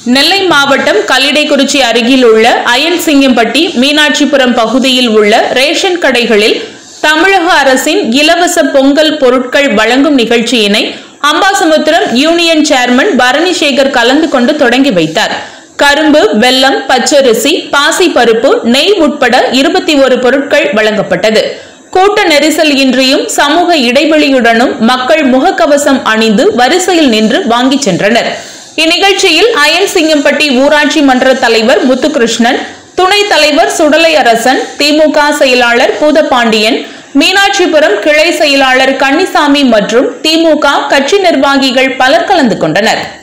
நெல்லை மாவட்டம் கல்லிடைக்குறிச்சி அருகில் உள்ள அயன்சிங்கம்பட்டி மீனாட்சிபுரம் பகுதியில் உள்ள ரேஷன் கடைகளில் தமிழக அரசின் இலவச பொங்கல் பொருட்கள் வழங்கும் நிகழ்ச்சியினை அம்பாசமுத்திரம் யூனியன் சேர்மன் பரணி சேகர் கலந்து கொண்டு தொடங்கி வைத்தார். கரும்பு, வெல்லம், பச்சரிசி, பாசி பருப்பு, நெய் உட்பட 21 பொருட்கள் வழங்கப்பட்டது. கூட்ட நெரிசல் இன்றியும் சமூக இடைவெளியுடனும் மக்கள் முகக்கவசம் அணிந்து வரிசையில் நின்று வாங்கி சென்றனர். இந்நிகழ்ச்சியில் அயன்சிங்கம்பட்டி ஊராட்சி மன்ற தலைவர் முத்துகிருஷ்ணன், துணைத் தலைவர் சுடலை அரசன், திமுக செயலாளர் பூதப்பாண்டியன், மீனாட்சிபுரம் கிளை செயலாளர் கன்னிசாமி மற்றும் திமுக கட்சி நிர்வாகிகள் பலர் கலந்து கொண்டனர்.